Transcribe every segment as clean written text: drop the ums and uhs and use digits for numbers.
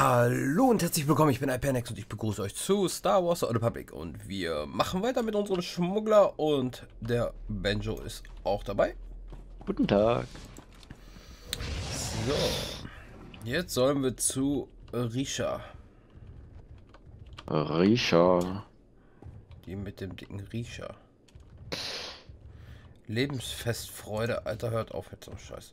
Hallo und herzlich willkommen, ich bin Hypernex und ich begrüße euch zu Star Wars The Old Republic und wir machen weiter mit unserem Schmuggler und der Benjo ist auch dabei. Guten Tag. So, jetzt sollen wir zu Risha. Risha. Die mit dem dicken Risha. Lebensfestfreude, Alter, hört auf jetzt so Scheiß.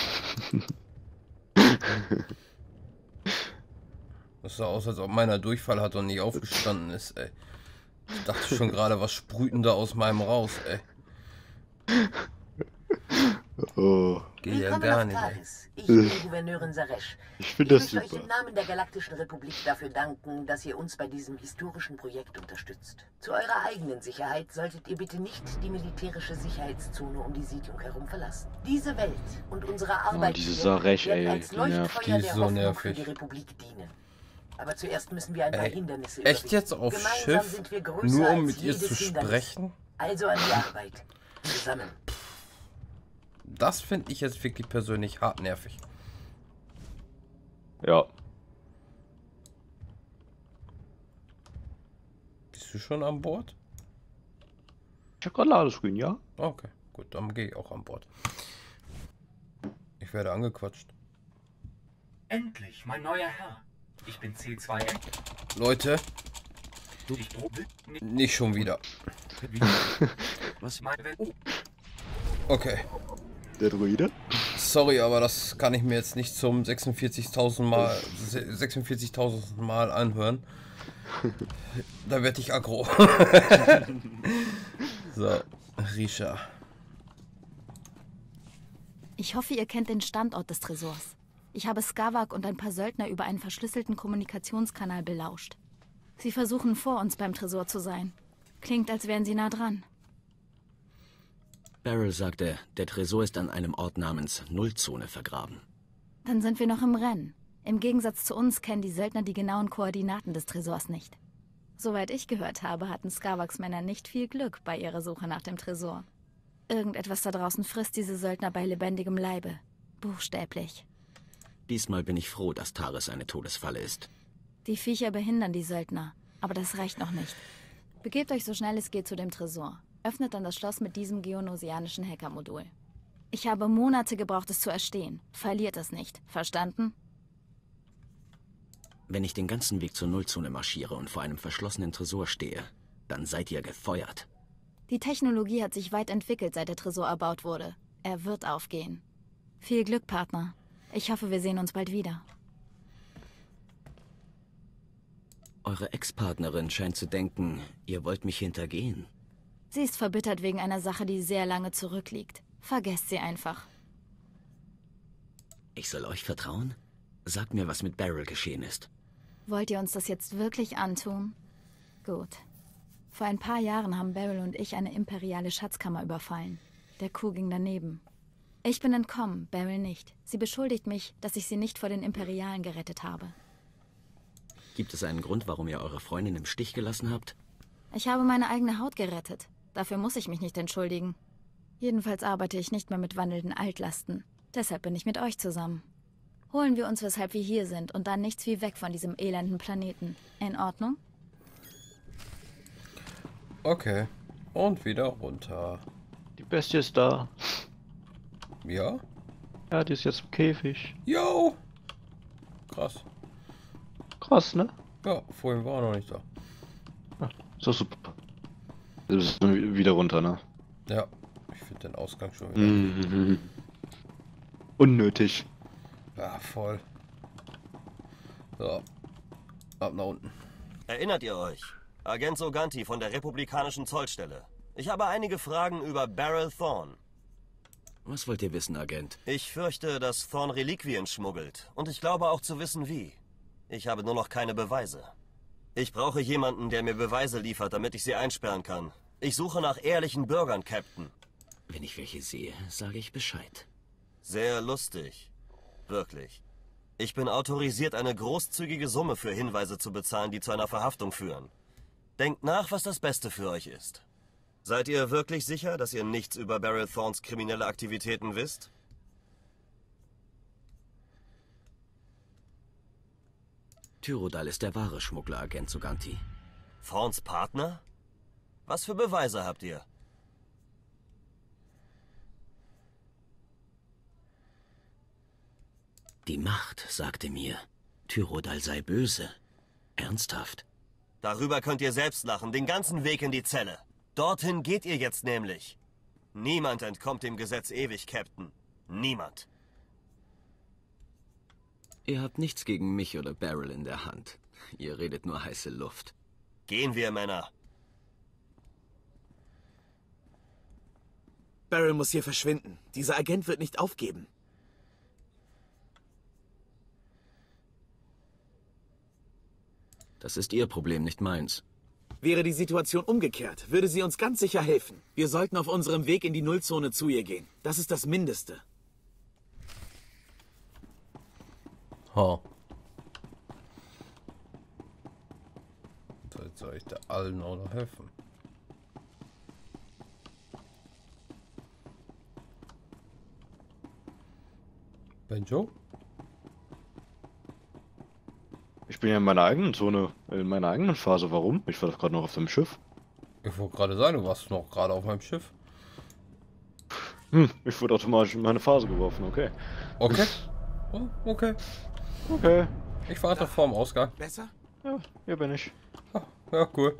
Das sah aus, als ob meiner Durchfall hat und nicht aufgestanden ist, ey. Ich dachte schon gerade, was sprüht denn da aus meinem raus, ey. Oh. Geht ja gar nicht, ey. Ich bin Gouverneurin Saresh. Ich finde das Ich möchte euch super. im Namen der Galaktischen Republik dafür danken, dass ihr uns bei diesem historischen Projekt unterstützt. Zu eurer eigenen Sicherheit solltet ihr bitte nicht die militärische Sicherheitszone um die Siedlung herum verlassen. Diese Welt und unsere Arbeit diese hier Saresh, werden ey, als die nervt. Leuchtfeuer Die ist der so Hoffnung nervig. für die Republik dienen. Aber zuerst müssen wir ein paar Ey, Hindernisse echt überwinden. jetzt auf Gemeinsam Schiff? sind wir größer Nur um als mit ihr jedes zu Hindernis. sprechen? Also an die Arbeit. Zusammen. Das finde ich jetzt wirklich persönlich hart nervig. Ja. Bist du schon an Bord? Ich habe gerade Ladescreen, ja? Okay, gut, dann gehe ich auch an Bord. Ich werde angequatscht. Endlich, mein neuer Herr. Ich bin C2M. Leute, Ich probe nicht schon wieder. was mein oh, Okay, Der Druide? sorry, aber das kann ich mir jetzt nicht zum 46.000 Mal anhören. Da werde ich aggro. So, Risha. Ich hoffe, ihr kennt den Standort des Tresors. Ich habe Skavak und ein paar Söldner über einen verschlüsselten Kommunikationskanal belauscht. Sie versuchen vor uns beim Tresor zu sein. Klingt, als wären sie nah dran. Beryl sagte, der Tresor ist an einem Ort namens Nullzone vergraben. Dann sind wir noch im Rennen. Im Gegensatz zu uns kennen die Söldner die genauen Koordinaten des Tresors nicht. Soweit ich gehört habe, hatten Skavaks Männer nicht viel Glück bei ihrer Suche nach dem Tresor. Irgendetwas da draußen frisst diese Söldner bei lebendigem Leibe. Buchstäblich. Diesmal bin ich froh, dass Taris eine Todesfalle ist. Die Viecher behindern die Söldner, aber das reicht noch nicht. Begebt euch so schnell es geht zu dem Tresor. Öffnet dann das Schloss mit diesem geonosianischen Hackermodul. Ich habe Monate gebraucht, es zu erstehen. Verliert es nicht. Verstanden? Wenn ich den ganzen Weg zur Nullzone marschiere und vor einem verschlossenen Tresor stehe, dann seid ihr gefeuert. Die Technologie hat sich weit entwickelt, seit der Tresor erbaut wurde. Er wird aufgehen. Viel Glück, Partner. Ich hoffe, wir sehen uns bald wieder. Eure Ex-Partnerin scheint zu denken, ihr wollt mich hintergehen. Sie ist verbittert wegen einer Sache, die sehr lange zurückliegt. Vergesst sie einfach. Ich soll euch vertrauen? Sagt mir, was mit Beryl geschehen ist. Wollt ihr uns das jetzt wirklich antun? Gut. Vor ein paar Jahren haben Beryl und ich eine imperiale Schatzkammer überfallen. Der Coup ging daneben. Ich bin entkommen, Beryl nicht. Sie beschuldigt mich, dass ich sie nicht vor den Imperialen gerettet habe. Gibt es einen Grund, warum ihr eure Freundin im Stich gelassen habt? Ich habe meine eigene Haut gerettet. Dafür muss ich mich nicht entschuldigen. Jedenfalls arbeite ich nicht mehr mit wandelnden Altlasten. Deshalb bin ich mit euch zusammen. Holen wir uns, weshalb wir hier sind, und dann nichts wie weg von diesem elenden Planeten. In Ordnung? Okay, und wieder runter. Die Bestie ist da. Ja? Ja, die ist jetzt im Käfig. Yo! Krass. Krass, ne? Ja, vorhin war er noch nicht da. Ja, so super. Jetzt müssen wir wieder runter, ne? Ja, ich finde den Ausgang schon wieder. Mhm. Unnötig. Ja, voll. So, ab nach unten. Erinnert ihr euch? Agent Soganti von der Republikanischen Zollstelle. Ich habe einige Fragen über Beryl Thorn. Was wollt ihr wissen, Agent? Ich fürchte, dass Thorn Reliquien schmuggelt. Und ich glaube auch zu wissen, wie. Ich habe nur noch keine Beweise. Ich brauche jemanden, der mir Beweise liefert, damit ich sie einsperren kann. Ich suche nach ehrlichen Bürgern, Captain. Wenn ich welche sehe, sage ich Bescheid. Sehr lustig. Wirklich. Ich bin autorisiert, eine großzügige Summe für Hinweise zu bezahlen, die zu einer Verhaftung führen. Denkt nach, was das Beste für euch ist. Seid ihr wirklich sicher, dass ihr nichts über Beryl Thorns kriminelle Aktivitäten wisst? Tyrodal ist der wahre Schmuggleragent Soganti. Thorns Partner? Was für Beweise habt ihr? Die Macht sagte mir, Tyrodal sei böse. Ernsthaft. Darüber könnt ihr selbst lachen, den ganzen Weg in die Zelle. Dorthin geht ihr jetzt nämlich. Niemand entkommt dem Gesetz ewig, Captain. Niemand. Ihr habt nichts gegen mich oder Beryl in der Hand. Ihr redet nur heiße Luft. Gehen wir, Männer. Beryl muss hier verschwinden. Dieser Agent wird nicht aufgeben. Das ist ihr Problem, nicht meins. Wäre die Situation umgekehrt, würde sie uns ganz sicher helfen. Wir sollten auf unserem Weg in die Nullzone zu ihr gehen. Das ist das Mindeste. Ha. Soll ich der allen auch noch helfen? Benjo? Ich bin ja in meiner eigenen Zone, in meiner eigenen Phase. Warum? Ich war doch gerade noch auf dem Schiff. Ich wollte gerade sagen, du warst noch gerade auf meinem Schiff. Ich wurde automatisch in meine Phase geworfen, okay. Okay. Oh, okay. Okay. Ich warte vor dem Ausgang. Besser? Ja, hier bin ich. Ja, cool.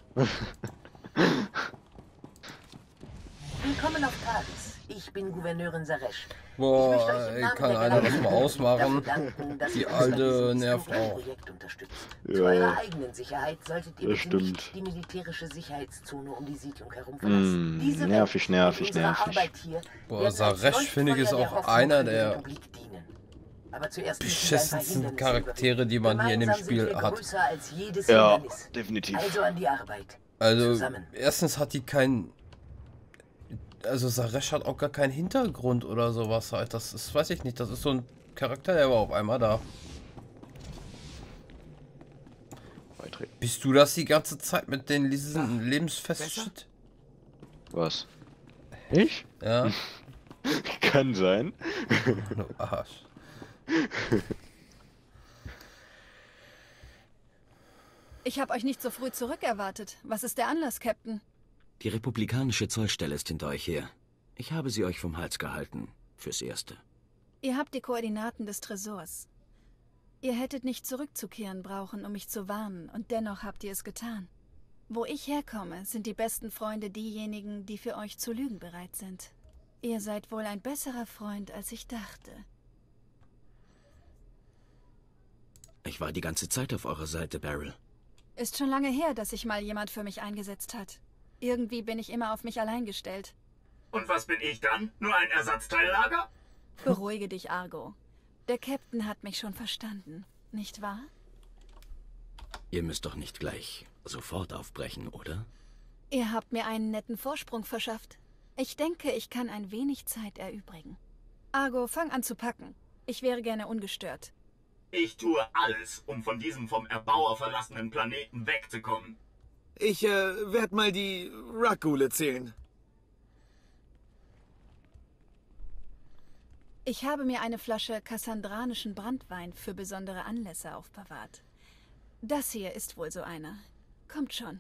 Willkommen auf Talis. Ich bin Gouverneurin Saresh. Boah, Ich möchte euch im Namen kann der einer das Galaxie mal ausmachen? dafür danken, dass Die ihr uns bei Alte diesem nervt historischen auch. Projekt unterstützt. Ja. Zu eurer eigenen Sicherheit solltet ihr Das bitte stimmt. nicht die militärische Sicherheitszone um die Siedlung herum verlassen. Diese nervig, Welt nervig, und unsere nervig. Arbeit hier Boah, werden als Saresh, finde ich, ist Leuchtfeuer auch der Hoffnung einer für die der Republik dienen. Aber zuerst müssen wir ein paar beschissensten Hindernisse Charaktere, die man hier in dem Gemeinsam sind Spiel wir hat. größer als jedes Ja, Hindernis. definitiv. Also an die Arbeit. Also, Zusammen. erstens hat die keinen... Also, Saresh hat auch gar keinen Hintergrund oder sowas halt. Das ist, weiß ich nicht, das ist so ein Charakter, der war auf einmal da. Beitreten. Bist du das die ganze Zeit mit den diesen Lebensfest-Shit? Was? Ich? Ja. Kann sein. Du Arsch. Ich habe euch nicht so früh zurückerwartet. Was ist der Anlass, Captain? Die republikanische Zollstelle ist hinter euch her. Ich habe sie euch vom Hals gehalten. Fürs Erste. Ihr habt die Koordinaten des Tresors. Ihr hättet nicht zurückzukehren brauchen, um mich zu warnen, und dennoch habt ihr es getan. Wo ich herkomme, sind die besten Freunde diejenigen, die für euch zu lügen bereit sind. Ihr seid wohl ein besserer Freund, als ich dachte. Ich war die ganze Zeit auf eurer Seite, Beryl. Ist schon lange her, dass sich mal jemand für mich eingesetzt hat. Irgendwie bin ich immer auf mich allein gestellt. Und was bin ich dann? Nur ein Ersatzteillager? Beruhige dich, Argo. Der Captain hat mich schon verstanden, nicht wahr? Ihr müsst doch nicht gleich sofort aufbrechen, oder? Ihr habt mir einen netten Vorsprung verschafft. Ich denke, ich kann ein wenig Zeit erübrigen. Argo, fang an zu packen. Ich wäre gerne ungestört. Ich tue alles, um von diesem vom Erbauer verlassenen Planeten wegzukommen. Ich werde mal die Rakule zählen. Ich habe mir eine Flasche kassandranischen Branntwein für besondere Anlässe aufbewahrt. Das hier ist wohl so einer. Kommt schon.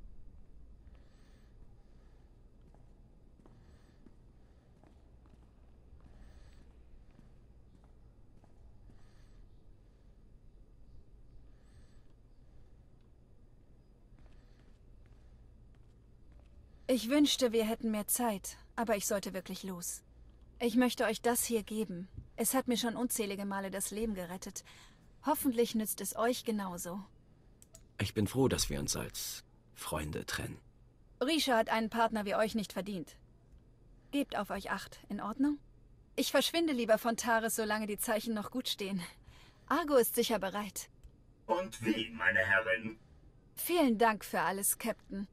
Ich wünschte, wir hätten mehr Zeit, aber ich sollte wirklich los. Ich möchte euch das hier geben. Es hat mir schon unzählige Male das Leben gerettet. Hoffentlich nützt es euch genauso. Ich bin froh, dass wir uns als Freunde trennen. Risha hat einen Partner wie euch nicht verdient. Gebt auf euch Acht, in Ordnung? Ich verschwinde lieber von Taris, solange die Zeichen noch gut stehen. Argo ist sicher bereit. Und wie, meine Herrin? Vielen Dank für alles, Captain.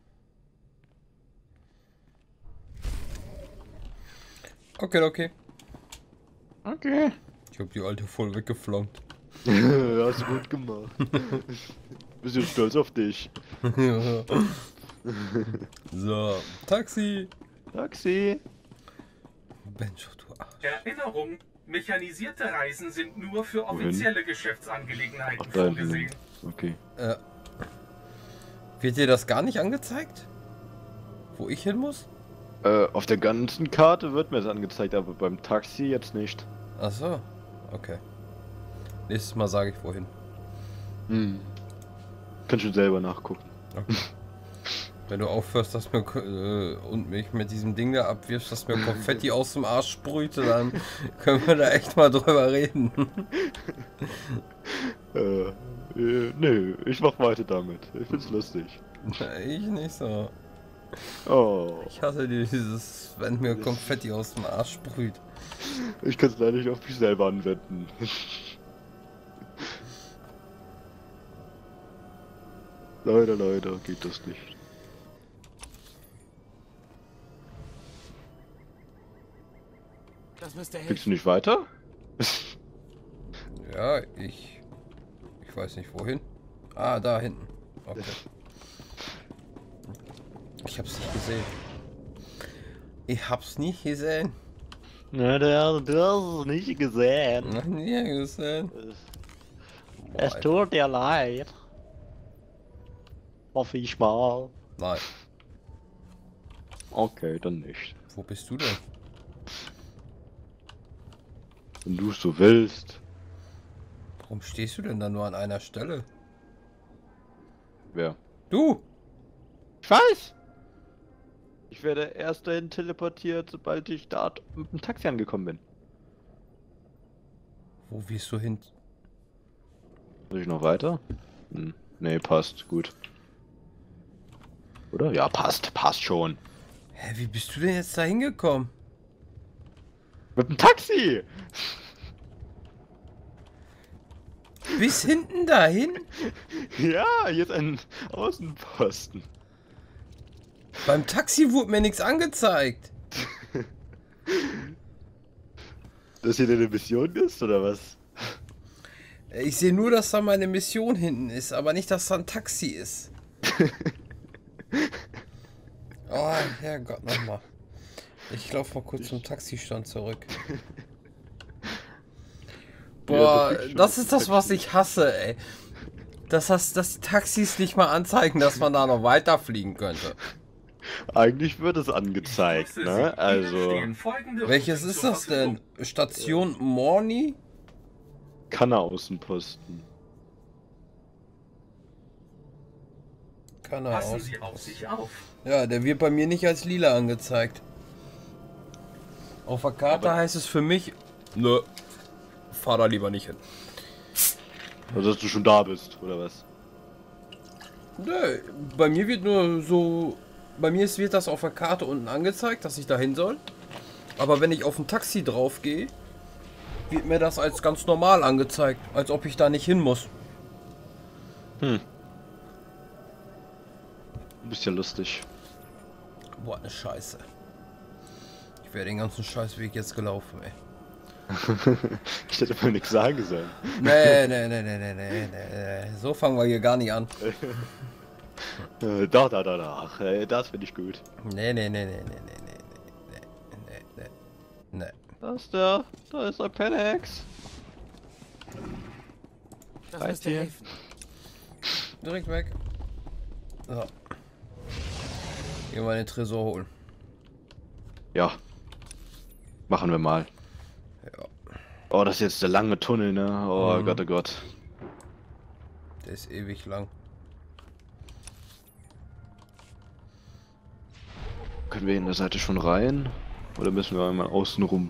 Okay, okay. Okay. Ich hab die alte voll weggeflankt. Hast du gut gemacht. Bisschen stolz auf dich. So, Taxi. Taxi. Benjo, du Arsch. Erinnerung, Mechanisierte Reisen sind nur für offizielle Geschäftsangelegenheiten Da vorgesehen. hinten. Okay. Wird dir das gar nicht angezeigt? Wo ich hin muss? Auf der ganzen Karte wird mir das angezeigt, aber beim Taxi jetzt nicht. Ach so. Okay. Nächstes Mal sage ich wohin. Hm. Kannst du selber nachgucken. Okay. Wenn du aufhörst, dass mir und mich mit diesem Ding da abwirfst, dass mir Konfetti aus dem Arsch sprühte, dann können wir da echt mal drüber reden. Nee, ich mach weiter damit. Ich find's lustig. Ich nicht so. Oh. Ich hasse dieses, wenn mir Konfetti aus dem Arsch sprüht. Ich kann's leider nicht auf mich selber anwenden. Leider geht das nicht. Das müsste Willst helfen. du nicht weiter? Ja, ich weiß nicht wohin. Ah, da hinten. Okay. Ich hab's nicht gesehen. Ich hab's nicht gesehen. Na, du hast es nicht gesehen. Noch nie gesehen. Es tut dir leid. Hoffe ich mal. Nein. Okay, dann nicht. Wo bist du denn? Wenn du es so willst. Warum stehst du denn da nur an einer Stelle? Wer? Du! Ich weiß! Ich werde erst dahin teleportiert, sobald ich da mit dem Taxi angekommen bin. Wo wirst du hin? Soll ich noch weiter? Nee, passt. Gut. Oder? Ja, passt schon. Hä, wie bist du denn jetzt da hingekommen? Mit dem Taxi! Bis hinten dahin? Ja, jetzt ein Außenposten. Beim Taxi wurde mir nichts angezeigt. Dass hier deine Mission ist, oder was? Ich sehe nur, dass da meine Mission hinten ist, aber nicht, dass da ein Taxi ist. Oh, Herrgott, nochmal. Ich laufe mal kurz zum Taxistand zurück. Boah, das ist das, was ich hasse, ey. Dass die Taxis nicht mal anzeigen, dass man da noch weiterfliegen könnte. Eigentlich wird es angezeigt, ne? Also. Welches ist das denn? Station Morny? Kanner Außenposten. Kanner Passen Sie Außenposten. auf sich auf. Ja, der wird bei mir nicht als lila angezeigt. Auf der Karte heißt es für mich, nö, fahr da lieber nicht hin. Also, dass du schon da bist, oder was? Nö, bei mir wird nur so, wird das auf der Karte unten angezeigt, dass ich da hin soll. Aber wenn ich auf ein Taxi drauf gehe, wird mir das als ganz normal angezeigt, als ob ich da nicht hin muss. Du bist ja lustig. Boah, ne Scheiße. Ich wäre den ganzen Scheißweg jetzt gelaufen, ey. Ich hätte mal nichts sagen sollen. Nee. So fangen wir hier gar nicht an. Doch. Das finde ich gut. Nee. Da ist ein Penex. Das Reicht müsste hier. helfen. Direkt weg. So. Gehen wir den Tresor holen. Ja. Machen wir mal. Ja. Oh, das ist jetzt der lange Tunnel, ne? Oh Gott, oh Gott. Der ist ewig lang. Können wir in der Seite schon rein? Oder müssen wir einmal außen rum?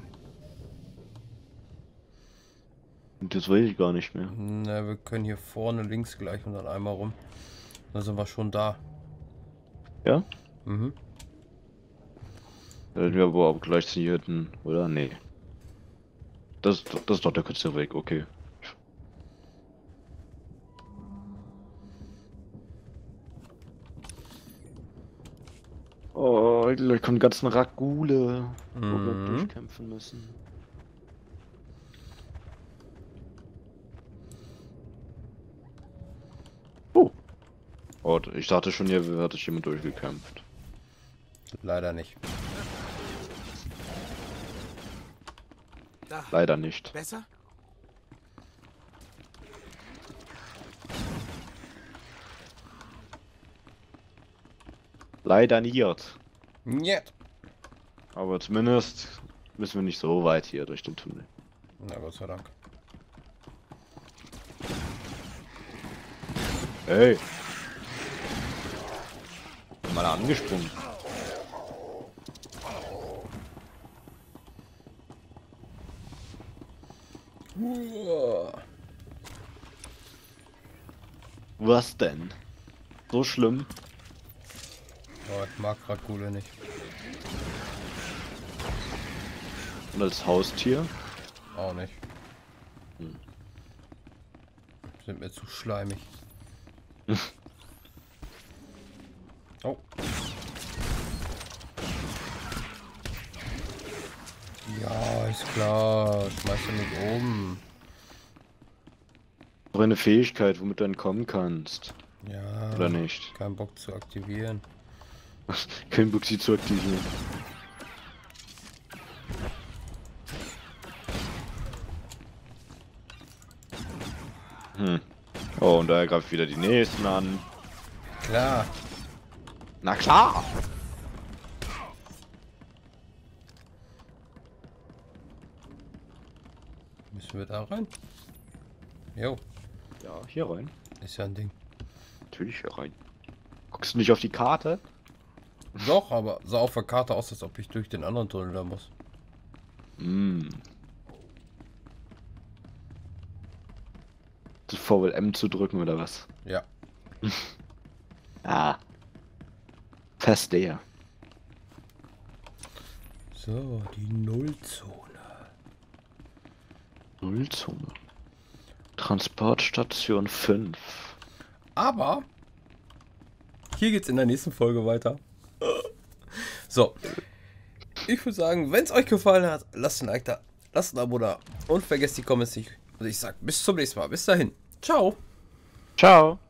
Und das weiß ich gar nicht mehr. Na, wir können hier vorne links gleich und dann einmal rum. Dann sind wir schon da. Ja? Mhm. Dann wir aber auch gleich hier hinten, oder? Nee. Das ist doch der kürzere Weg, okay. Oh, gleich kommen die ganzen Ragule, wo wir durchkämpfen müssen. Oh, ich dachte schon, hier wird sich jemand durchgekämpft. Leider nicht. Da. Leider nicht. Besser? Leider nicht. Niet. Aber zumindest müssen wir nicht so weit hier durch den Tunnel. Na Gott sei Dank. Hey. Mal angesprungen. Was denn? So schlimm? Oh, ich mag Rakule nicht. Und als Haustier? Auch nicht. Sind mir zu schleimig. Oh. Ja, ist klar. Schmeiß du nicht oben. Noch eine Fähigkeit, womit du entkommen kannst. Ja. Oder nicht? Kein Bock zu aktivieren. Kein Bock, sie zu aktivieren. Oh, und da greift wieder die nächsten an. Klar. Na klar! Müssen wir da rein? Jo, Ja, hier rein. ist ja ein Ding. Natürlich hier rein. Guckst du nicht auf die Karte? Doch, aber sah auf der Karte aus, als ob ich durch den anderen Tunnel da muss. Vorwähl M zu drücken oder was? Ja. Ah. Fest leer. So, die Nullzone. Nullzone. Transportstation 5. Aber hier geht's in der nächsten Folge weiter. So. Ich würde sagen, wenn es euch gefallen hat, lasst ein Like da, lasst ein Abo da und vergesst die Comments nicht. Und ich sag bis zum nächsten Mal. Bis dahin. Ciao. Ciao.